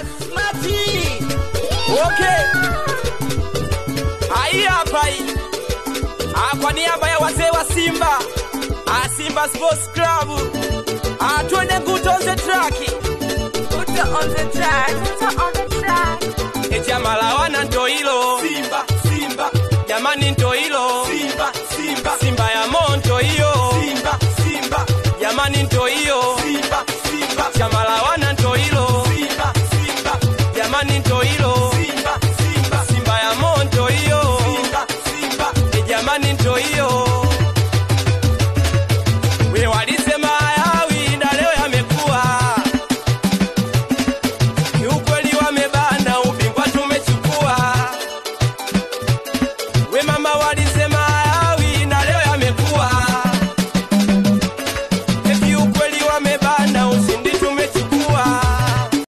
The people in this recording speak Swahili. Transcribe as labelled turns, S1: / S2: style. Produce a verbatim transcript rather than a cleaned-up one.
S1: Mati. Okay. Hai hapa hii. Ah, kwa niaba ya wazee wa Simba. Ah, Simba Sports Club. Ah, twende Guto on the track.
S2: Guto on the track. Guto on